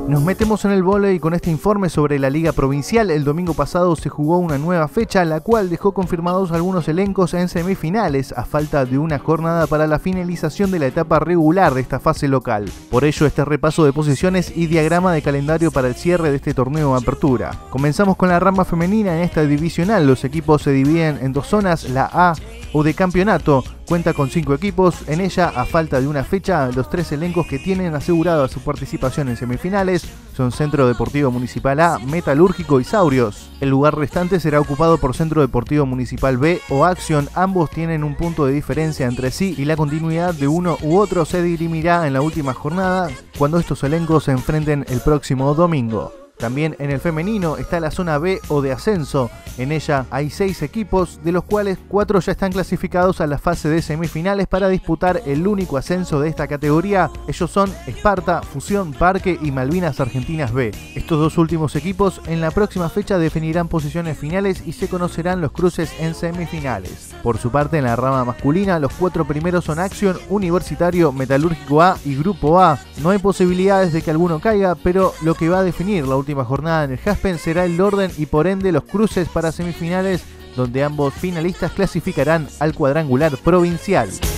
Nos metemos en el vóley con este informe sobre la Liga Provincial. El domingo pasado se jugó una nueva fecha, la cual dejó confirmados algunos elencos en semifinales, a falta de una jornada para la finalización de la etapa regular de esta fase local. Por ello, este repaso de posiciones y diagrama de calendario para el cierre de este torneo de apertura. Comenzamos con la rama femenina en esta divisional. Los equipos se dividen en dos zonas, la A o de campeonato. Cuenta con 5 equipos. En ella, a falta de una fecha, los 3 elencos que tienen asegurada su participación en semifinales son Centro Deportivo Municipal A, Metalúrgico y Saurios. El lugar restante será ocupado por Centro Deportivo Municipal B o Acción. Ambos tienen un punto de diferencia entre sí y la continuidad de uno u otro se dirimirá en la última jornada, cuando estos elencos se enfrenten el próximo domingo. También en el femenino está la zona B o de ascenso. En ella hay 6 equipos, de los cuales 4 ya están clasificados a la fase de semifinales para disputar el único ascenso de esta categoría. Ellos son Esparta, Fusión, Parque y Malvinas Argentinas B. Estos dos últimos equipos en la próxima fecha definirán posiciones finales y se conocerán los cruces en semifinales. Por su parte, en la rama masculina, los 4 primeros son Acción, Universitario, Metalúrgico A y Grupo A. No hay posibilidades de que alguno caiga, pero lo que va a definir la última jornada en el Jaspen será el orden y por ende los cruces para semifinales, donde ambos finalistas clasificarán al cuadrangular provincial.